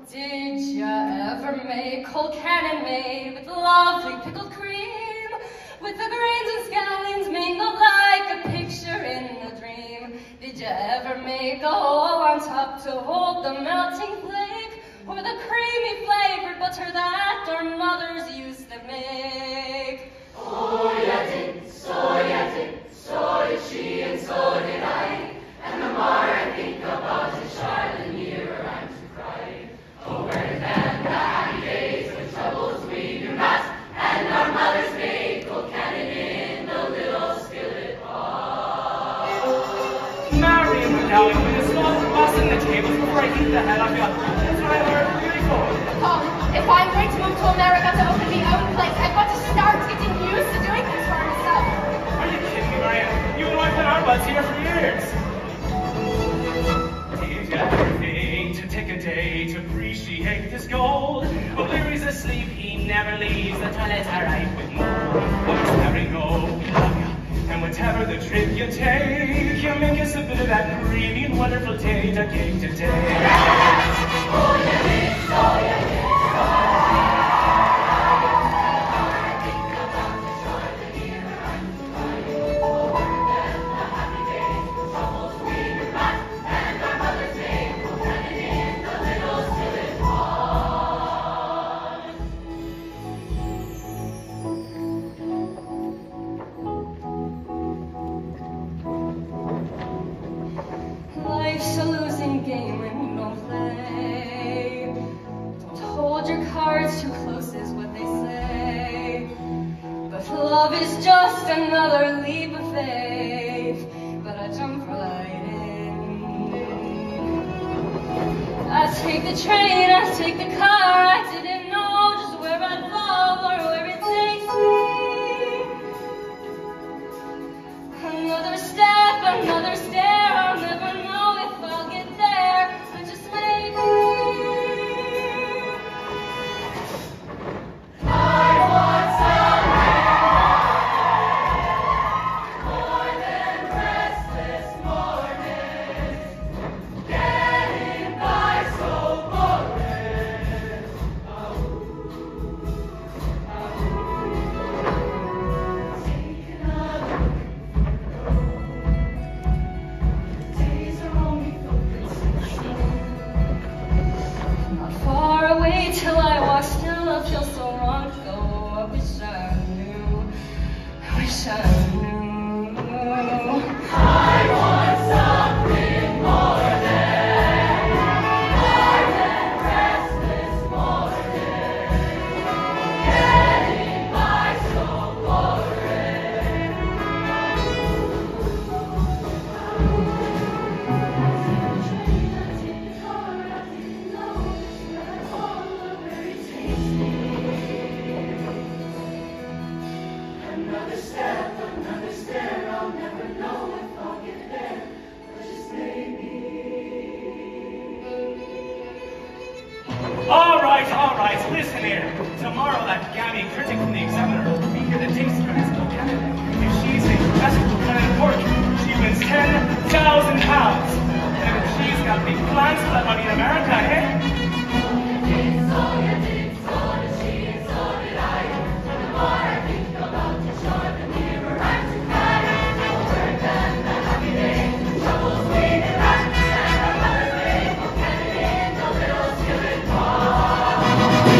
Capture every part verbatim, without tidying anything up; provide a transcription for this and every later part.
Did ya ever make cold cannon made with lovely pickled cream, with the grains and scallions mingled like a picture in a dream? Did ya ever make a hole on top to hold the melting flake, or the creamy flavored butter that our mothers used to make? Oh, ya did, so ya did, so did she, and so did I. And the more I think about it, Charlotte, the nearer I'm to cry. Oh, where then the happy days when troubles we knew not, and our mothers made cold cannon in the little skillet pot. Marion went out with a sauce of bus in the tables before I eat the head I've got. That's what I learned really for. Paul, if I'm going to move to America to open my own place, I've got to start getting used to doing things for myself. Are you kidding me, Marion? You and I put our butts here for years. Did you ever think to take a day to appreciate this gold? O'Leary's asleep, he never leaves the toilets are ripe with mold. Wherever you go, we love you. And whatever the trip you take, you make us a bit of that creamy and wonderful tater cake today. Oh, yeah, it's so, yeah, it's so. Life's a losing game when you don't play. Don't hold your cards too close is what they say. But love is just another leap of faith. But I jump right in. I take the train, I take the car. I didn't know just where I'd fall or where it takes me. Another step, another stair. I'll never know if I'll get there, but just maybe. I want something more than restless mornings, getting by so boring. Taking a look, days are only focused. Not far away till I walk still, I feel so wrong to go. I wish I knew, I wish I knew. I want something more than, more than restless mornings, getting by so boring. Another step, another stair, I'll never know if I'll get there, but just maybe. All right, all right, listen here. Tomorrow that gammy critic from the Examiner will be here to taste her his cannon. If she's a classical cannon pork, she wins ten thousand pounds. And if she's got big plans for that money in America, eh? So you did, so did she, and so did I. And the more I think about you, sure, the nearer I'm to cry. Over than the happy days, the troubles we did not, and our mother's made cold cannon in the little skillet pot.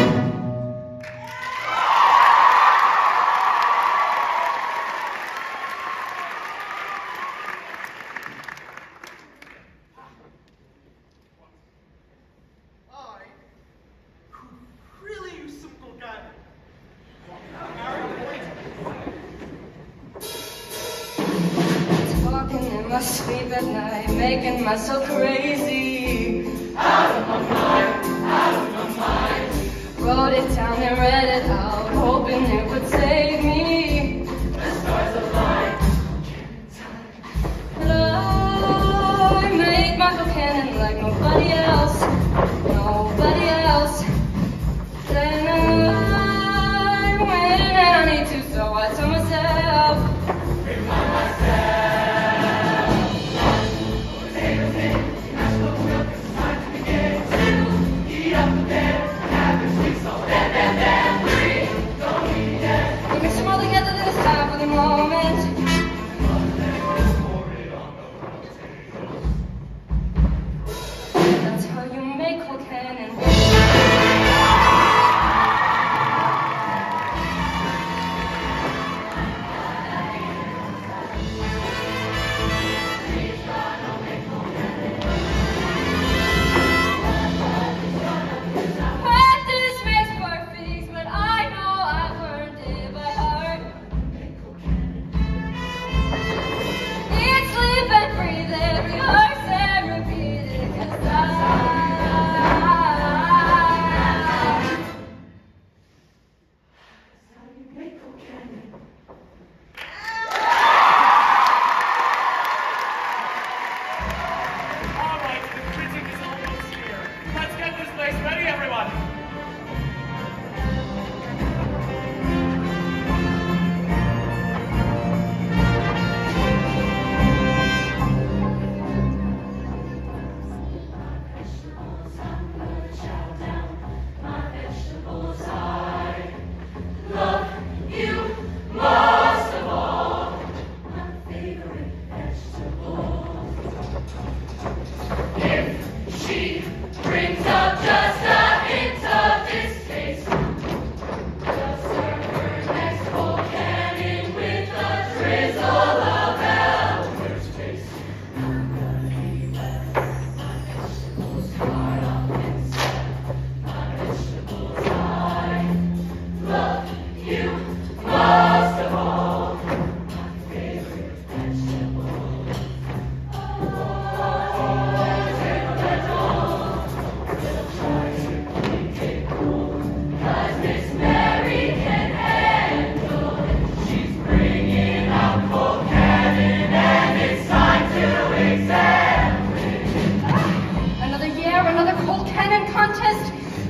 Really, you simple guy. Talking in my sleep at night, making myself crazy. Out of my mind, out of my mind. Wrote it down and read it out, hoping it would save me. The stars align. But I make my cannon like nobody else, nobody else. Then I win and I need to, so I tell myself, Remind myself. Take a thing, that's what milk is time to begin.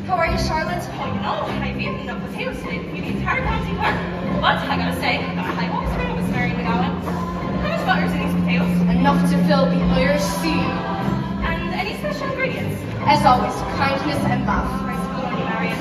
How are you, Charlotte? Oh, you know, I've eaten enough potatoes today to feed the entire county park. But I gotta say, I always heard it was Mary McGowan. How much butter's in these potatoes? Enough to fill the Irish Sea. And any special ingredients? As always, kindness and love. Nice to know you, Marion.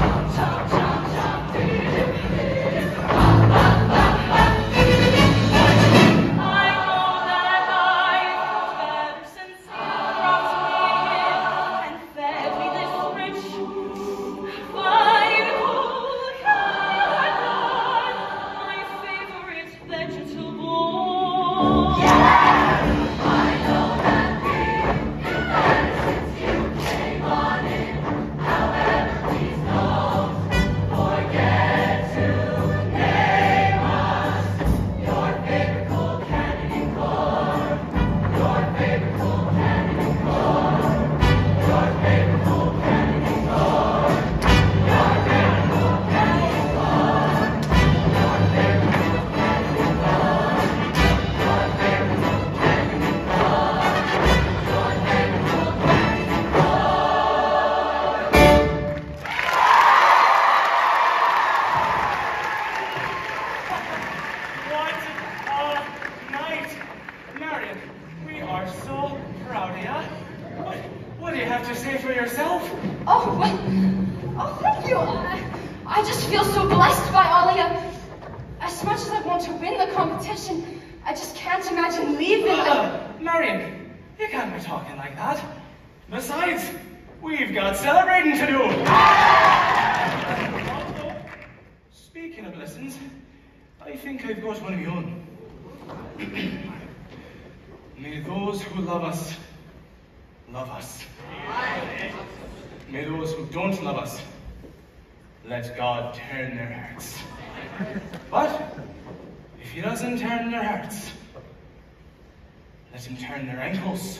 May those who love us, love us. May those who don't love us, let God turn their hearts. But if he doesn't turn their hearts, let him turn their ankles.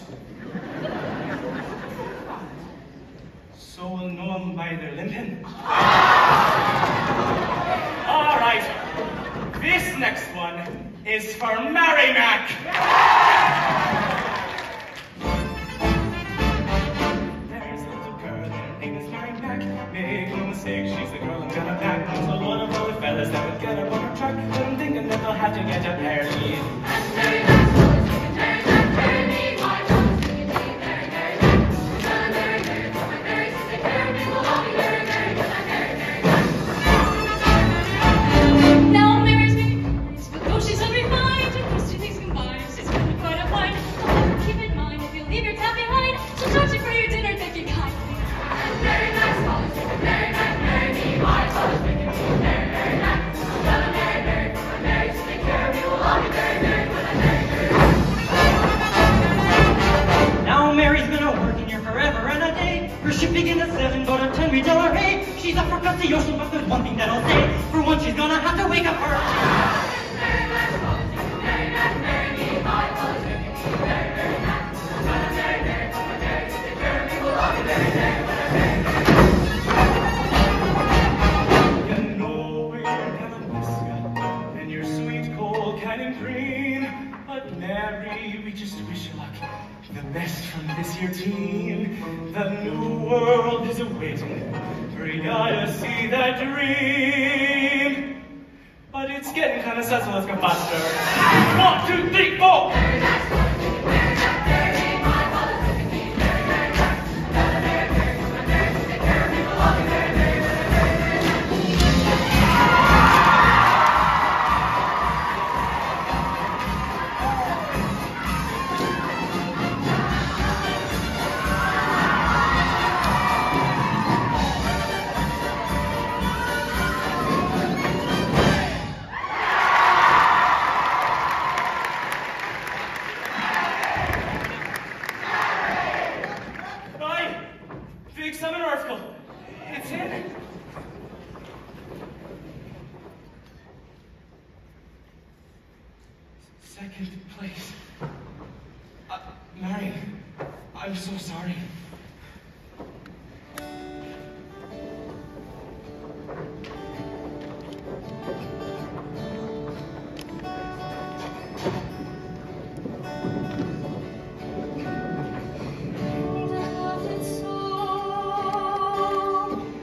So we'll know them by their limping. All right, this next one is for Mary Mac. There's a little girl, her name is Mary Mac. Make no mistake, she's the girl I'm gonna pack. There's a lot of other fellas that would get up on her truck, but I'm thinking that they'll have to get a pair of me. Mary Mac, Mary Mac, marry me. My mama's singing me, Mary, Mary Mac. I'm gonna marry, marry, for my Mary to take care of me. We'll all be very merry when I marry, Mary Mac. Now Mary's being nice, but though she's unrefined, and those two things combined, she's really quite a wine. So keep in mind, if you leave your tab behind, she'll charge you for your dinner, thinking kindly. Mary Mac's father's singing, Mary Mac, marry me. My father's making me, Mary, Mary Mac. I'm gonna marry, marry, for my Mary to take care of me. We'll all be very merry when I marry, Mary Mac. Now Mary's been a working here forever and a day. Her ship begin at seven, but at ten we tell her, hey, she's off across the ocean, but there's one thing that I'll say. For once she's gonna have to wake up her. Mary Mac's father's singing, Mary Mac, marry me. My father's making me, Mary, Mary Mac. I'm gonna marry, marry, for my Mary to take care of me. We'll all be very merry when I marry, Mary Mac. You know we're gonna miss you and your sweet cold cannon green. But Mary, we just wish you luck, the best from this here team. The new world is awaiting for you to see that dream. But it's getting kind of sad, so let's go faster. One, two, three, four. Mary Mac's father's singing, Mary Mac, marry me. My father's making me, Mary, Mary Mac. I'm gonna marry, marry, for my Mary to take care of me. We'll all be very merry when I marry, Mary Mac. Right, big summon article. It's in. Second place. Uh, Mary, I'm so sorry. And I love it so.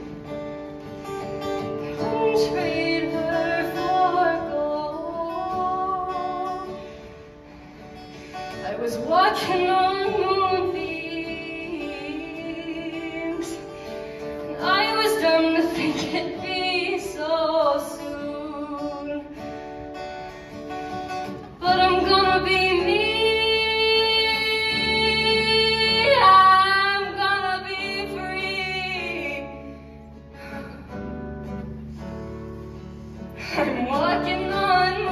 think it'd be so soon. But I'm gonna be me. I'm gonna be free. I'm walking on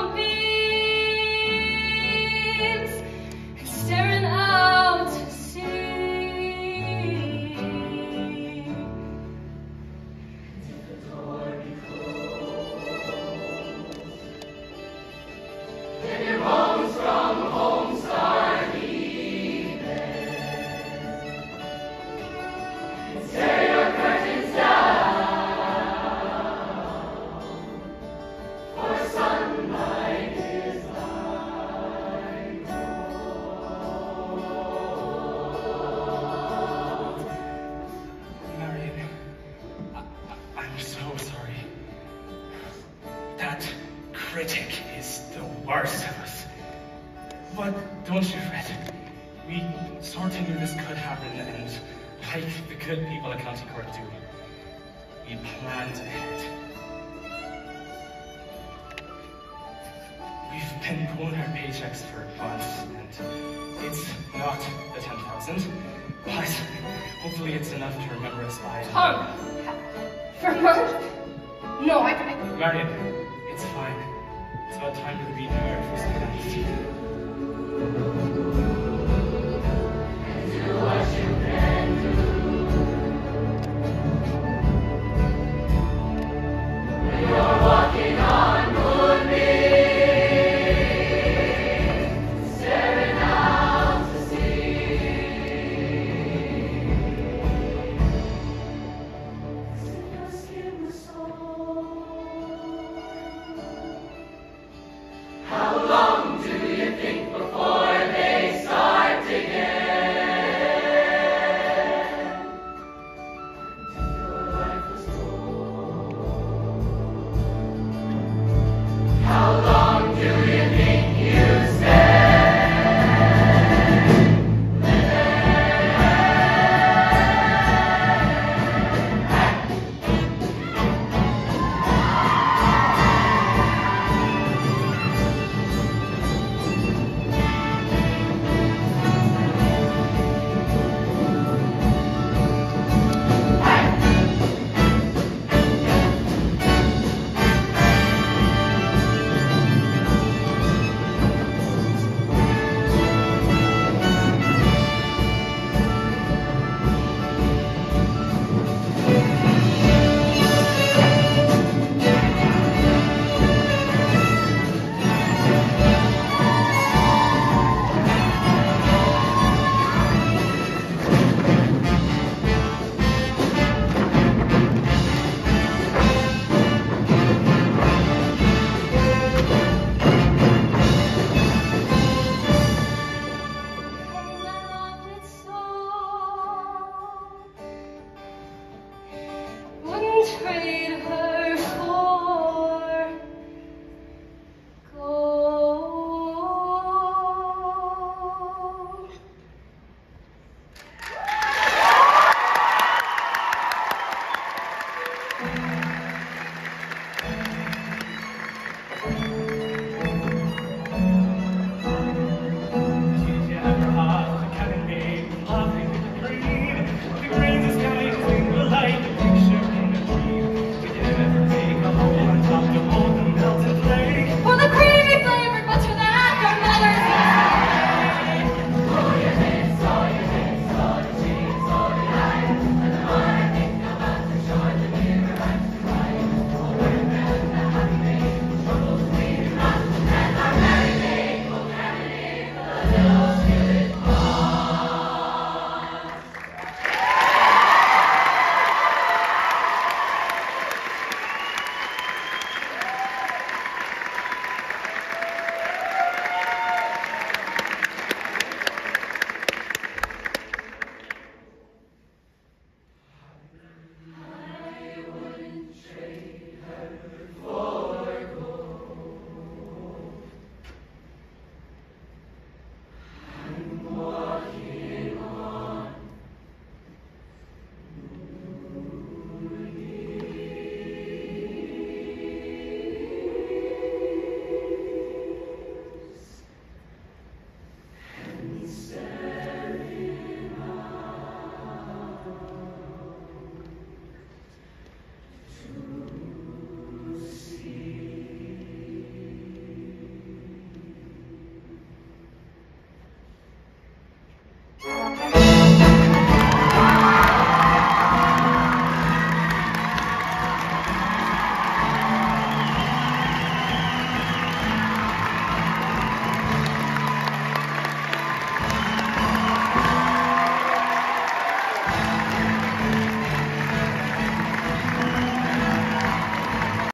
moonbeams and staring out to sea. Then your bones from home start leaving. Tear your curtains down, for sunlight is thine. Marion, I, I, I'm so sorry. That critic is the worst of us. But don't you fret. We sort of knew this could happen, and like the good people at County Court do, we planned ahead. We've been pulling our paychecks for months, and it's not the ten thousand, but hopefully it's enough to remember us by. Tom, for a month? No, I, I Marion, it's fine. It's about time to be here for some